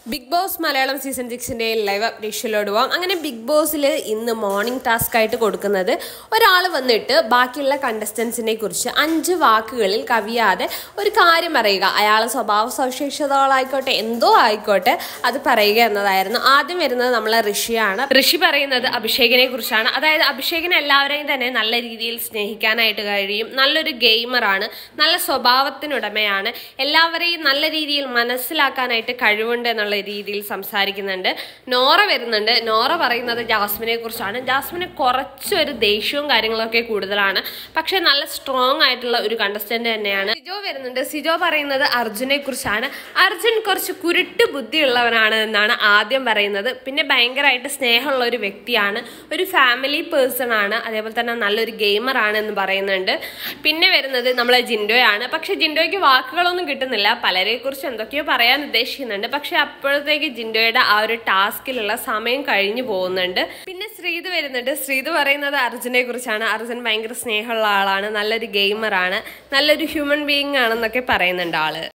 Big Boss Malayalam season 6 live അപ്ഡേഷനിലോട് പോകാം. അങ്ങനെ ബിഗ് ബോസിൽ ഇന്ന് മോർണിംഗ് ടാസ്ക് ആയിട്ട് കൊടുക്കുന്നത് ഒരാൾ വന്നിട്ട് ബാക്കിയുള്ള കണ്ടസ്റ്റൻസിനെ കുറിച്ച് 5 വാക്കുകളിൽ കവിയാതെ ഒരു കാര്യം പറയുക. അയാളെ സ്വഭാവ സവിശേഷതകളായിക്കോട്ടെ എന്തോ ആയിക്കോട്ടെ അത് പറയുക എന്നതായിരുന്നു. ആദ്യം വരുന്നത് നമ്മളെ ഋഷിയാണ്. ഋഷി പറയുന്നത് അഭിഷേകിനെ കുറിച്ചാണ്. അതായത് അഭിഷേകിനെ എല്ലാവരെയും തന്നെ നല്ല രീതിയിൽ സ്നേഹിക്കാനായിട്ട് കഴിയും, നല്ലൊരു ഗെയിമറാണ്, നല്ല സ്വഭാവത്തിനുടമയാണ്, എല്ലാവരെയും നല്ല രീതിയിൽ മനസ്സിലാക്കാനായിട്ട് കഴിവുണ്ട് എന്നുള്ള രീതിയിൽ സംസാരിക്കുന്നുണ്ട്. നോറ വരുന്നുണ്ട്. നോറ പറയുന്നത് ജാസ്മിനെ കുറിച്ചാണ്. ജാസ്മിന് കുറച്ചൊരു ദേഷ്യവും കാര്യങ്ങളൊക്കെ കൂടുതലാണ്, പക്ഷെ നല്ല സ്ട്രോങ് ആയിട്ടുള്ള ഒരു കണ്ടസ്റ്റന്റ് തന്നെയാണ്. സിജോ വരുന്നുണ്ട്. സിജോ പറയുന്നത് അർജുനെ കുറിച്ചാണ്. അർജുൻ കുറച്ച് കുരുട്ട് ബുദ്ധിയുള്ളവനാണ് എന്നാണ് ആദ്യം പറയുന്നത്. പിന്നെ ഭയങ്കരമായിട്ട് സ്നേഹമുള്ള ഒരു വ്യക്തിയാണ്, ഒരു ഫാമിലി പേഴ്സൺ ആണ്, അതേപോലെ തന്നെ നല്ലൊരു ഗെയിമറാണ് എന്ന് പറയുന്നുണ്ട്. പിന്നെ വരുന്നത് നമ്മളെ ജിൻഡോയാണ്. പക്ഷെ ജിൻഡോയ്ക്ക് വാക്കുകളൊന്നും കിട്ടുന്നില്ല. പലരെ കുറിച്ച് എന്തൊക്കെയോ പറയാൻ ഉദ്ദേശിക്കുന്നുണ്ട്, പക്ഷെ അപ്പോഴത്തേക്ക് ജിൻഡോയുടെ ആ ഒരു ടാസ്കിലുള്ള സമയം കഴിഞ്ഞു പോകുന്നുണ്ട്. പിന്നെ ശ്രീത് വരുന്നുണ്ട്. ശ്രീത് പറയുന്നത് അർജുനെ കുറിച്ചാണ്. അർജുൻ ഭയങ്കര സ്നേഹമുള്ള ആളാണ്, നല്ലൊരു ഗെയിമറാണ്, നല്ലൊരു ഹ്യൂമൻ ബീയിങ് ആണെന്നൊക്കെ പറയുന്നുണ്ട് ആള്.